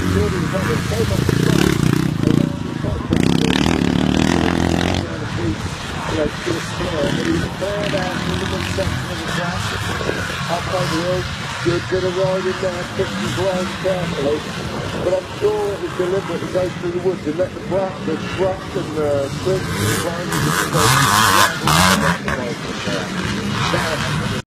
children have so much fun around the to the floor, but he's cleared out in the middle section of the track, up on the hill, good bit of riding there, pushing the blind carefully, but I'm sure it was deliberate to go through the woods and let the brush and the twigs and the vines just go around the now,